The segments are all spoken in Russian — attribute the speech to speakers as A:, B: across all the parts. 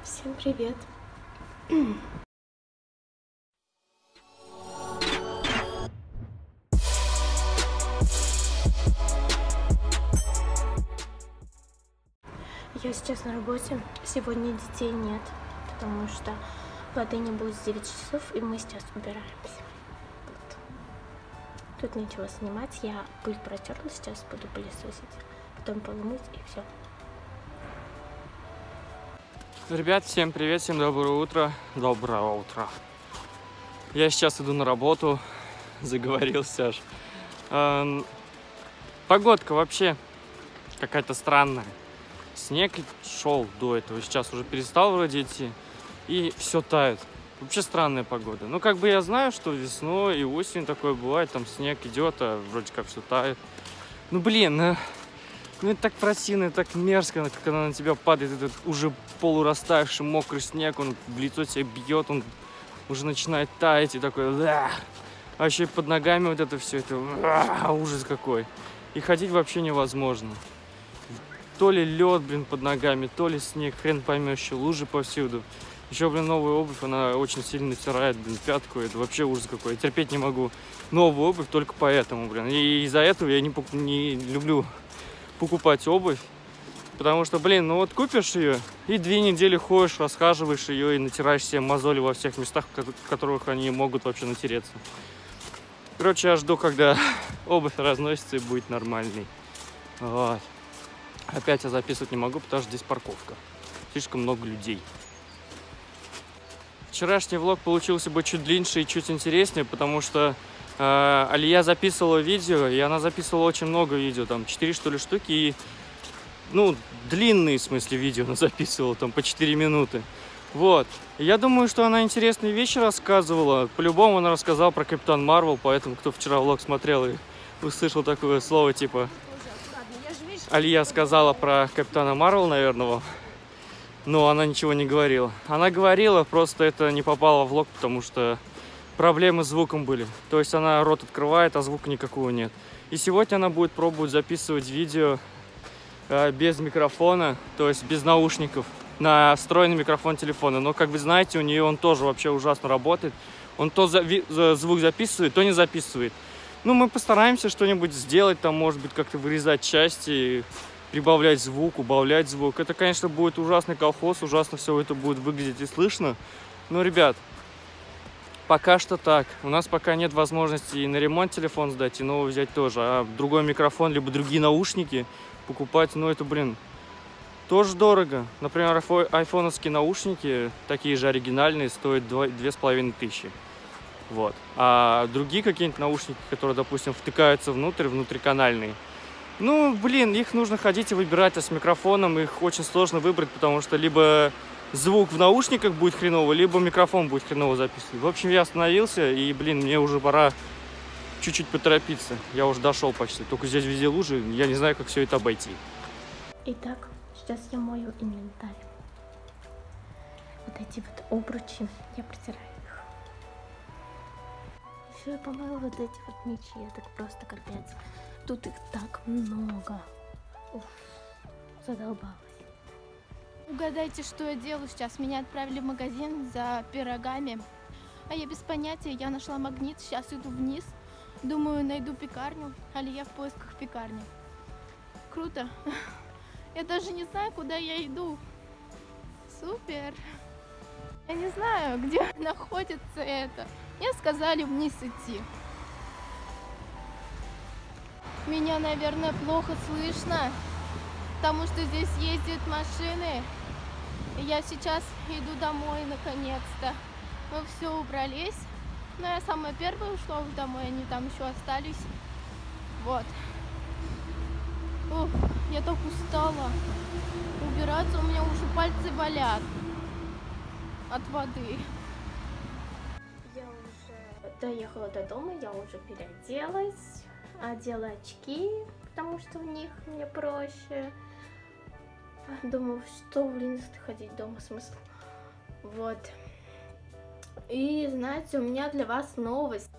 A: Всем привет! Я сейчас на работе, сегодня детей нет, потому что воды не будет с 9 часов, и мы сейчас убираемся. Вот. Тут нечего снимать, я пыль протерла, сейчас буду пылесосить, потом помыть и все.
B: Ребят, всем привет, всем доброе утро. Доброе утро. Я сейчас иду на работу, заговорился аж. Погодка вообще какая-то странная. Снег шел до этого, сейчас уже перестал вроде идти, и все тает. Вообще странная погода. Ну, как бы я знаю, что весной и осенью такое бывает, там снег идет, а вроде как все тает. Ну, блин, ну это так противно, так мерзко, когда на тебя падает этот уже полурастаявший мокрый снег, он в лицо тебя бьет, он уже начинает таять, и такой, а еще и под ногами вот это все, это ужас какой. И ходить вообще невозможно. То ли лед, блин, под ногами, то ли снег, хрен поймешь, еще лужи повсюду. Еще, блин, новая обувь, она очень сильно натирает, блин, пятку, это вообще ужас какой. Я терпеть не могу новую обувь только поэтому, блин. И из-за этого я не люблю покупать обувь, потому что, блин, ну вот купишь ее и 2 недели ходишь, расхаживаешь ее и натираешь себе мозоли во всех местах, в которых они могут вообще натереться. Короче, я жду, когда обувь разносится и будет нормальный. Вот. Опять я записывать не могу, потому что здесь парковка. Слишком много людей. Вчерашний влог получился бы чуть длиннее и чуть интереснее, потому что Алия записывала видео, и она записывала очень много видео, там 4 что ли штуки, и, ну, длинные, в смысле, видео она записывала, там по 4 минуты. Вот. Я думаю, что она интересные вещи рассказывала. По-любому она рассказала про Капитан Марвел, поэтому, кто вчера влог смотрел и услышал такое слово, типа... Алия сказала про Капитана Марвел, наверное, но она ничего не говорила. Она говорила, просто это не попало в влог, потому что проблемы с звуком были. То есть она рот открывает, а звука никакого нет. И сегодня она будет пробовать записывать видео без микрофона, то есть без наушников, на встроенный микрофон телефона. Но, как вы знаете, у нее он тоже вообще ужасно работает. Он то звук записывает, то не записывает. Ну, мы постараемся что-нибудь сделать, там, может быть, как-то вырезать части, прибавлять звук, убавлять звук. Это, конечно, будет ужасный колхоз, ужасно все это будет выглядеть и слышно. Но, ребят, пока что так. У нас пока нет возможности и на ремонт телефон сдать, и новый взять тоже. А другой микрофон, либо другие наушники покупать, ну, это, блин, тоже дорого. Например, айфоновские наушники, такие же оригинальные, стоят 2500. Вот. А другие какие-нибудь наушники, которые, допустим, втыкаются внутриканальные, ну, блин, их нужно ходить и выбирать, а с микрофоном их очень сложно выбрать, потому что либо звук в наушниках будет хреново, либо микрофон будет хреново записывать. В общем, я остановился, и, блин, мне уже пора чуть-чуть поторопиться. Я уже дошел почти, только здесь везде лужи, я не знаю, как все это обойти.
A: Итак, сейчас я мою инвентарь. Вот эти вот обручи, я протираю их. Еще я помыла вот эти вот мечи, это просто капец. Тут их так много. Уф, задолбалась.
C: Угадайте, что я делаю сейчас. Меня отправили в магазин за пирогами. А я без понятия, я нашла магнит. Сейчас иду вниз. Думаю, найду пекарню. Али я в поисках пекарни. Круто. Я даже не знаю, куда я иду. Супер. Я не знаю, где находится это. Мне сказали вниз идти. Меня, наверное, плохо слышно, потому что здесь ездят машины. И я сейчас иду домой, наконец-то. Мы все убрались. Но я самая первая ушла домой, они там еще остались. Вот. Ух, я так устала. Убираться у меня уже пальцы болят от воды.
A: Я уже доехала до дома, я уже переоделась, одела очки, потому что в них мне проще. Думаю, что, блин, ходить дома, смысл. Вот. И, знаете, у меня для вас новость.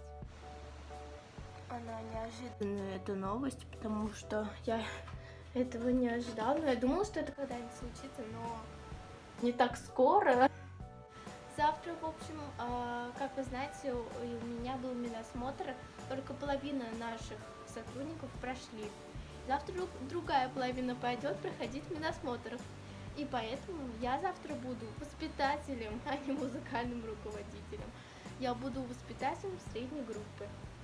A: Она неожиданная, эта новость, потому что я этого не ожидала. Но я думала, что это когда-нибудь случится, но не так скоро.
C: Завтра, в общем, как вы знаете, у меня был медосмотр, только половина наших сотрудников прошли. Завтра другая половина пойдет проходить медосмотр. И поэтому я завтра буду воспитателем, а не музыкальным руководителем. Я буду воспитателем средней группы.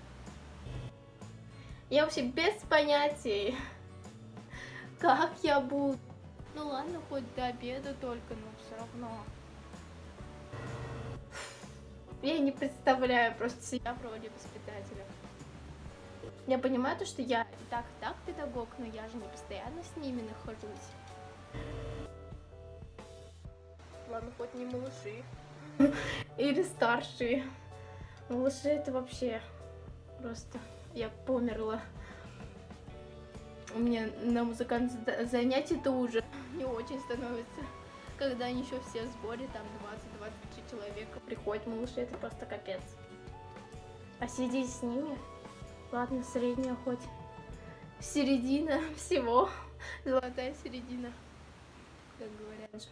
A: Я вообще без понятий, как я буду.
C: Ну ладно, хоть до обеда только, но все равно.
A: Я не представляю просто себя в роли воспитателя. Я понимаю то, что я и так педагог, но я же не постоянно с ними нахожусь. Ладно, хоть не малыши. Или старшие. Малыши это вообще просто... Я померла. У меня на музыкальном занятии-то уже не очень становится. Когда они еще все в сборе, там 20-23 человека приходят, малыши, это просто капец. А сидеть с ними? Ладно, средняя хоть. Середина всего. Золотая середина, как говорят же.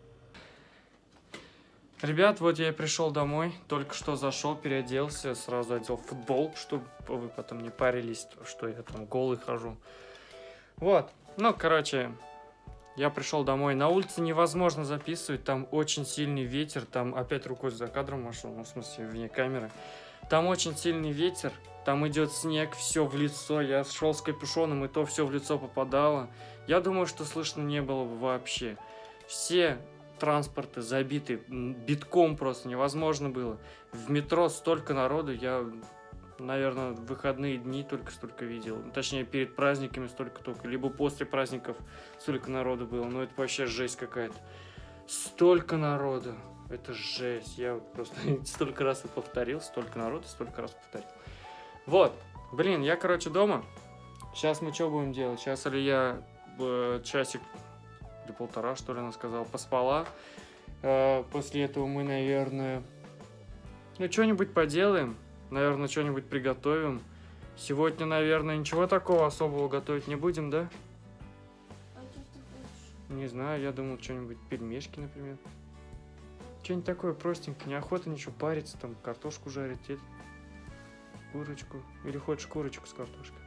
B: Ребят, вот я и пришел домой, только что зашел, переоделся, сразу одел футбол, чтобы вы потом не парились, что я там голый хожу. Вот, ну, короче, я пришел домой, на улице невозможно записывать, там очень сильный ветер, там опять рукой за кадром машел, ну, в смысле, вне камеры. Там очень сильный ветер, там идет снег, все в лицо, я шел с капюшоном, и то все в лицо попадало. Я думаю, что слышно не было бы вообще. Все транспорты забиты, битком просто невозможно было. В метро столько народу, я, наверное, в выходные дни только столько видел. Точнее, перед праздниками столько только, либо после праздников столько народу было. Ну, это вообще жесть какая-то. Столько народу. Это жесть. Я просто столько раз это повторил, столько народу, столько раз повторил. Вот. Блин, я, короче, дома. Сейчас мы что будем делать? Сейчас я часик или полтора, что ли, она сказала, поспала. После этого мы, наверное, ну, что-нибудь поделаем. Наверное, что-нибудь приготовим. Сегодня, наверное, ничего такого особого готовить не будем, да?
A: А что ты хочешь?
B: Не знаю, я думал, что-нибудь пельмешки, например. Что-нибудь такое простенькое, неохота ничего париться, там, картошку жарить, курочку. Или хочешь курочку с картошкой?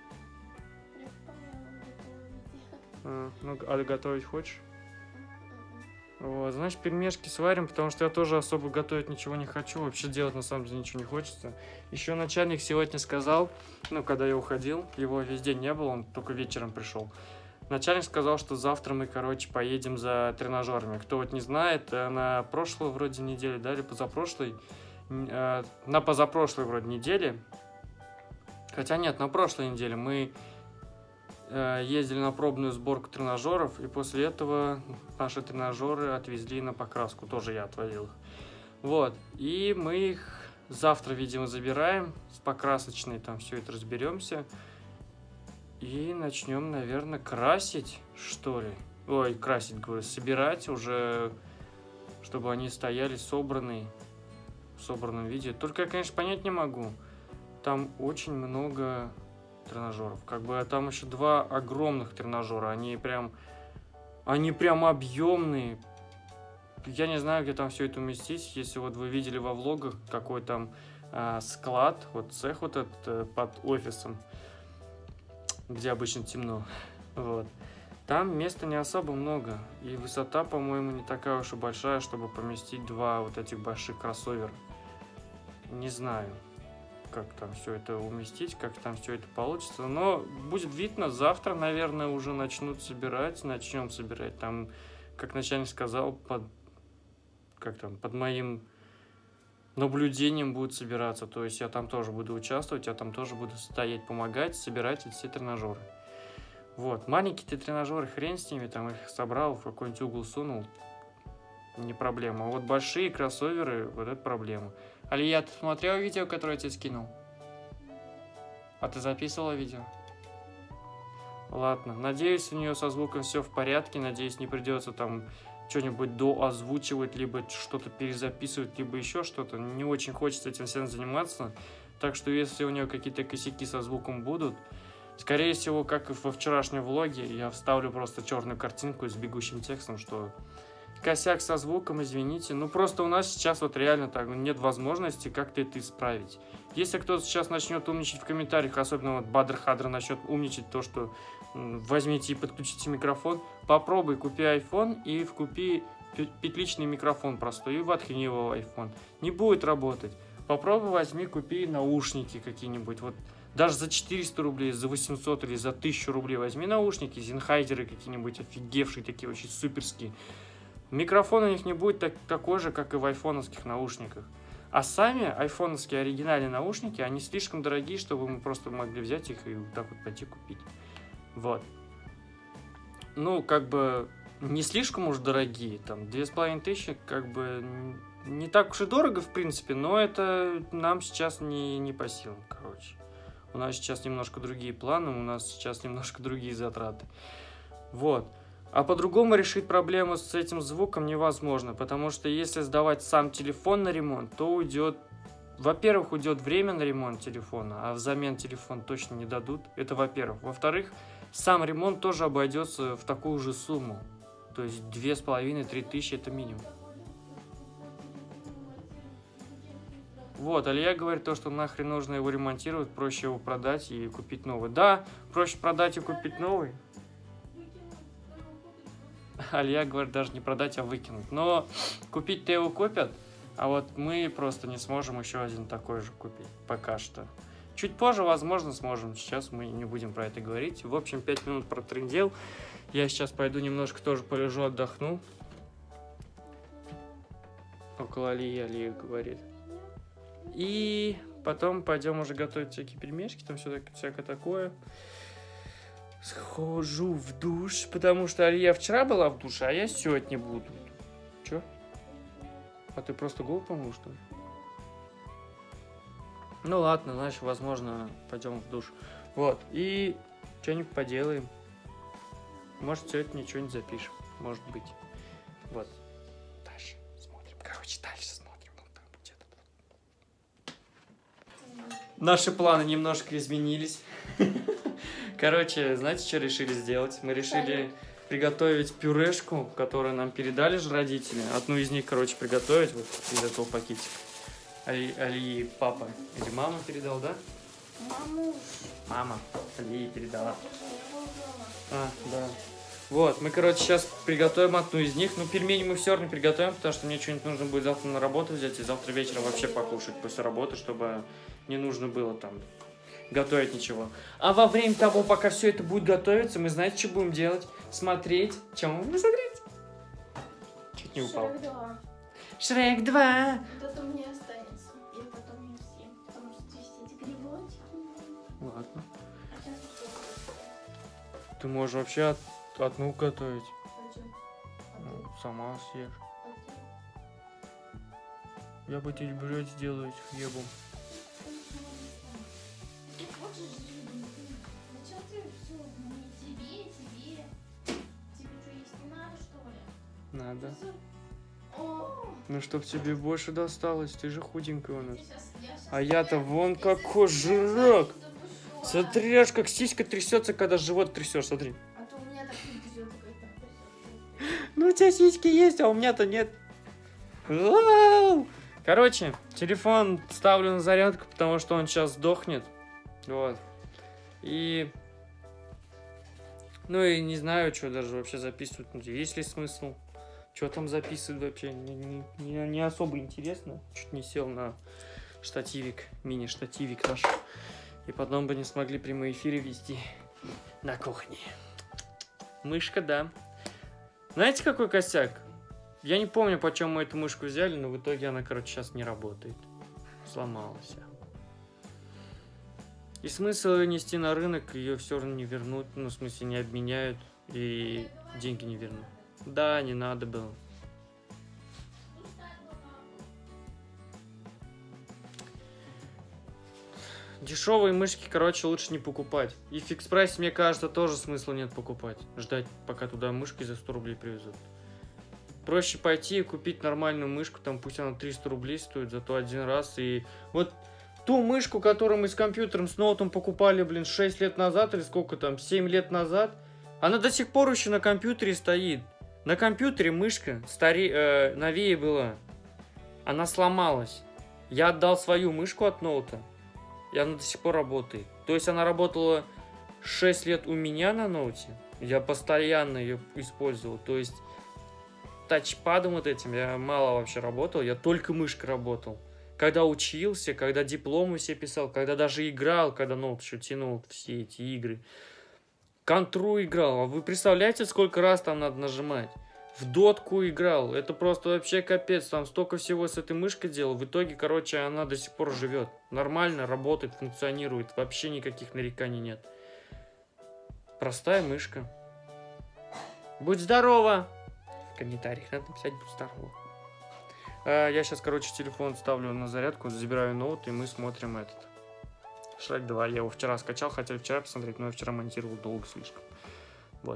B: А готовить хочешь? Вот, значит, пельмешки сварим, потому что я тоже особо готовить ничего не хочу. Вообще делать, на самом деле, ничего не хочется. Еще начальник сегодня сказал, ну, когда я уходил, его весь день не было, он только вечером пришел. Начальник сказал, что завтра мы, короче, поедем за тренажерами. Кто вот не знает, на прошлой вроде неделе, да, или позапрошлой, на позапрошлой вроде неделе, хотя нет, на прошлой неделе мы ездили на пробную сборку тренажеров, и после этого наши тренажеры отвезли на покраску, тоже я отвозил их. Вот, и мы их завтра, видимо, забираем с покрасочной, там все это разберемся. И начнем, наверное, красить, что ли. Ой, красить, говорю, собирать уже, чтобы они стояли собранные, в собранном виде. Только я, конечно, понять не могу. Там очень много тренажеров. Как бы там еще два огромных тренажера. Они прям объемные. Я не знаю, где там все это уместить. Если вот вы видели во влогах, какой там склад, вот цех вот этот под офисом, где обычно темно, вот. Там места не особо много, и высота, по-моему, не такая уж и большая, чтобы поместить два вот этих больших кроссовера. Не знаю, как там все это уместить, как там все это получится, но будет видно. Завтра, наверное, уже начнем собирать, там, как начальник сказал, под моим наблюдением будут собираться, то есть я там тоже буду участвовать, я там тоже буду стоять, помогать, собирать эти все тренажеры. Вот, маленькие-то тренажеры, хрен с ними, там их собрал, в какой-нибудь угол сунул, не проблема. А вот большие кроссоверы, вот это проблема. Алия, ты смотрела видео, которое я тебе скинул? А ты записывала видео? Ладно, надеюсь, у нее со звуком все в порядке, надеюсь, не придется там что-нибудь доозвучивать, либо что-то перезаписывать, либо еще что-то. Не очень хочется этим всем заниматься. Так что, если у нее какие-то косяки со звуком будут, скорее всего, как и во вчерашнем влоге, я вставлю просто черную картинку с бегущим текстом, что косяк со звуком, извините. Ну, просто у нас сейчас вот реально так, нет возможности как-то это исправить. Если кто-то сейчас начнет умничать в комментариях, особенно вот Бадр-Хадр начнет умничать то, что возьмите и подключите микрофон, попробуй, купи iPhone и купи петличный микрофон простой и воткни его в iPhone. Не будет работать. Попробуй, возьми, купи наушники какие-нибудь. Вот даже за 400 рублей, за 800 или за 1000 рублей возьми наушники, Sennheiser какие-нибудь офигевшие, такие вообще суперские. Микрофон у них не будет такой же, как и в айфоновских наушниках. А сами айфоновские оригинальные наушники, они слишком дорогие, чтобы мы просто могли взять их и вот так вот пойти купить. Вот. Ну, как бы, не слишком уж дорогие, там, 2500, как бы, не так уж и дорого, в принципе, но это нам сейчас не по силам, короче. У нас сейчас немножко другие планы, у нас сейчас немножко другие затраты. Вот. А по-другому решить проблему с этим звуком невозможно, потому что если сдавать сам телефон на ремонт, то уйдет, во-первых, уйдет время на ремонт телефона, а взамен телефон точно не дадут. Это во-первых. Во-вторых, сам ремонт тоже обойдется в такую же сумму. То есть 2500-3 тысячи это минимум. Вот, Алия говорит то, что нахрен нужно его ремонтировать, проще его продать и купить новый. Да, проще продать и купить новый. Алия говорит, даже не продать, а выкинуть. Но купить-то его купят, а вот мы просто не сможем еще один такой же купить пока что. Чуть позже, возможно, сможем. Сейчас мы не будем про это говорить. В общем, 5 минут протрындел. Я сейчас пойду немножко тоже полежу, отдохну. Около Алии, Алия говорит. И потом пойдем уже готовить всякие пельмешки, там всякое такое. Схожу в душ, потому что Алия вчера была в душе, а я сегодня буду. Чё? А ты просто голову помыл, что ли? Ну ладно, значит, возможно, пойдем в душ. Вот, и что-нибудь поделаем. Может, сегодня ничего не запишем, может быть. Вот. Дальше смотрим. Короче, дальше смотрим. Наши планы немножко изменились. Короче, знаете, что решили сделать? Мы решили приготовить пюрешку, которую нам передали же родители. Одну из них, короче, приготовить вот из этого пакетика. Али папа или мама передал, да?
A: Мамуш.
B: Мама Али передала. А, да. Вот, мы, короче, сейчас приготовим одну из них. Ну, пельмени мы все равно приготовим, потому что мне что-нибудь нужно будет завтра на работу взять и завтра вечером вообще покушать после работы, чтобы не нужно было там готовить ничего. А во время того, пока все это будет готовиться, мы, знаете, что будем делать? Смотреть. Чем мы будем смотреть? Чуть не упал.
A: Шрек 2.
B: Шрек 2.
A: Вот это у меня останется. Я потом не съем, потому что здесь эти грибочки.
B: Ладно.
A: А сейчас
B: Ты можешь вообще одну готовить.
A: хочу.
B: Ну, сама съешь. Я бы тебе брёд сделаю с хлебом. Надо. Ну, чтоб тебе больше досталось, ты же худенькая у нас. А я-то вон какой жирок. Смотри, аж как сиська трясется, когда живот трясешь, смотри.
A: А то у меня так не трясется, как так трясется.
B: Ну, у тебя сиськи есть, а у меня-то нет. Вау! Короче, телефон ставлю на зарядку, потому что он сейчас сдохнет. Вот. И... Ну и не знаю, что даже вообще записывать. Есть ли смысл? Что там записывать вообще? Не особо интересно. Чуть не сел на штативик, мини-штативик наш. И потом бы не смогли прямые эфиры вести на кухне. Мышка, да. Знаете, какой косяк? Я не помню, почем мы эту мышку взяли, но в итоге она, короче, сейчас не работает. Сломалась. И смысл ее нести на рынок, ее все равно не вернут. Ну, в смысле, не обменяют и деньги не вернут. Да, не надо было. Дешевые мышки, короче, лучше не покупать. И в Фикс Прайсе, мне кажется, тоже смысла нет покупать. Ждать, пока туда мышки за 100 рублей привезут. Проще пойти и купить нормальную мышку, там пусть она 300 рублей стоит, зато один раз. И вот ту мышку, которую мы с компьютером, с ноутом покупали, блин, 6 лет назад или сколько там, 7 лет назад, она до сих пор еще на компьютере стоит. На компьютере мышка новее была. Она сломалась. Я отдал свою мышку от ноута, и она до сих пор работает. То есть она работала 6 лет у меня на ноуте. Я постоянно ее использовал. То есть тачпадом вот этим я мало вообще работал. Я только мышкой работал. Когда учился, когда дипломы все писал, когда даже играл, когда ноут еще тянул все эти игры. Контру играл. А вы представляете, сколько раз там надо нажимать? В дотку играл. Это просто вообще капец. Там столько всего с этой мышкой делал. В итоге, короче, она до сих пор живет. Нормально работает, функционирует. Вообще никаких нареканий нет. Простая мышка. Будь здорова! В комментариях надо написать «будь здорова». Я сейчас, короче, телефон ставлю на зарядку, забираю ноут, и мы смотрим этот Шрек 2. Я его вчера скачал, хотел вчера посмотреть, но я вчера монтировал долго слишком. Вот.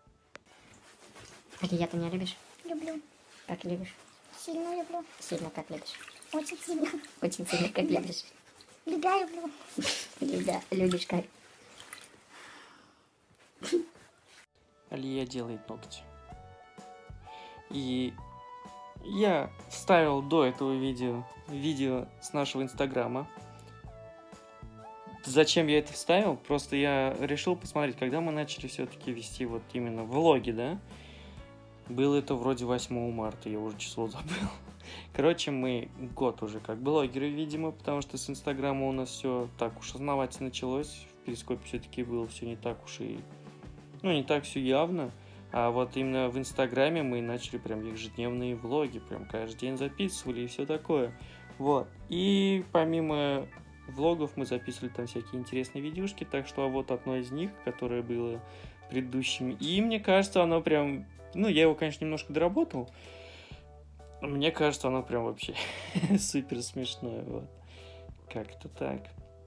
D: Алия, ты меня любишь?
E: Люблю.
D: Как любишь?
E: Сильно люблю.
D: Сильно как любишь?
E: Очень сильно.
D: Очень сильно как любишь?
E: Любя люблю.
D: Любишь как?
B: Алия делает ногти. И я вставил до этого видео с нашего инстаграма. Зачем я это вставил? Просто я решил посмотреть, когда мы начали все-таки вести вот именно влоги, да? Было это вроде 8 марта, я уже число забыл. Короче, мы год уже как блогеры, видимо, потому что с инстаграма у нас все так уж основательно началось. В перископе все-таки было все не так уж и... Ну, не так все явно. А вот именно в инстаграме мы начали прям ежедневные влоги, прям каждый день записывали и все такое. Вот. И помимо влогов мы записывали там всякие интересные видюшки, так что вот одно из них, которое было предыдущими. И мне кажется, оно прям... Ну, я его, конечно, немножко доработал. Мне кажется, оно прям вообще супер смешное. Вот. Как-то так.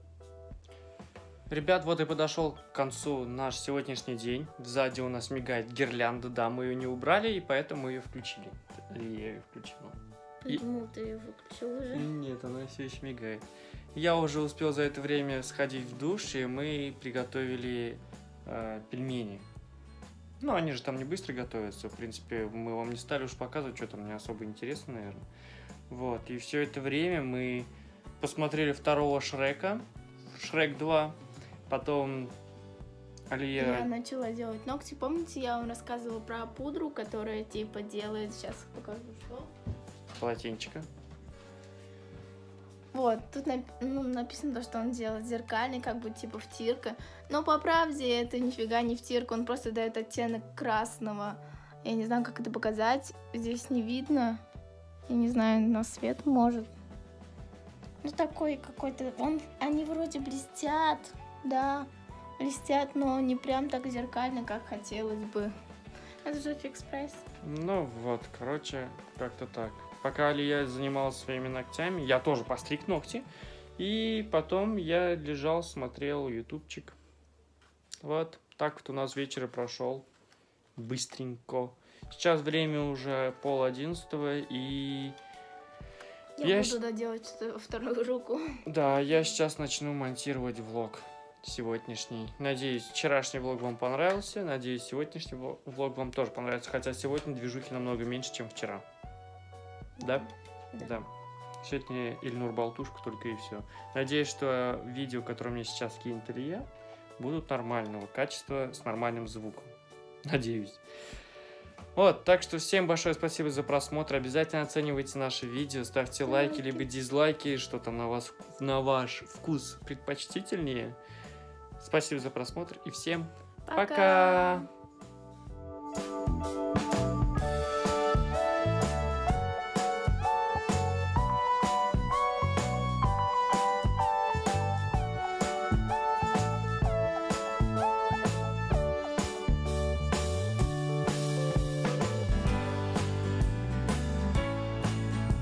B: Ребят, вот и подошел к концу наш сегодняшний день. Сзади у нас мигает гирлянда, да, мы ее не убрали, и поэтому ее включили. Или я ее включила.
A: Почему ты ее выключил уже?
B: Нет, она все еще мигает. Я уже успел за это время сходить в душ, и мы приготовили пельмени. Ну, они же там не быстро готовятся. В принципе, мы вам не стали уж показывать, что там не особо интересно, наверное. Вот, и все это время мы посмотрели второго Шрека, Шрек 2. Потом Алия...
C: Я начала делать ногти. Помните, я вам рассказывала про пудру, которая типа делает... Сейчас покажу, что.
B: Полотенчика.
C: Вот, тут написано, что он делает зеркальный, как бы типа втирка. Но по правде это нифига не втирка, он просто дает оттенок красного. Я не знаю, как это показать. Здесь не видно. Я не знаю, на свет может. Ну такой какой-то... Они вроде блестят, да, блестят, но не прям так зеркально, как хотелось бы. Это же фикс прайс.
B: Ну вот, короче, как-то так. Пока Алия занималась своими ногтями, я тоже постриг ногти. И потом я лежал, смотрел ютубчик. Вот, так вот у нас вечер прошел. Быстренько. Сейчас время уже 10:30, и...
C: Я буду доделать вторую руку.
B: Да, я сейчас начну монтировать влог сегодняшний. Надеюсь, вчерашний влог вам понравился. Надеюсь, сегодняшний влог вам тоже понравится. Хотя сегодня движухи намного меньше, чем вчера. Да? Да. Сегодня Ильнур болтушка только и все. Надеюсь, что видео, которое мне сейчас кинет Илья, будут нормального качества, с нормальным звуком. Надеюсь. Вот, так что всем большое спасибо за просмотр. Обязательно оценивайте наши видео, ставьте лайки, либо дизлайки, что там на ваш вкус предпочтительнее. Спасибо за просмотр и всем пока!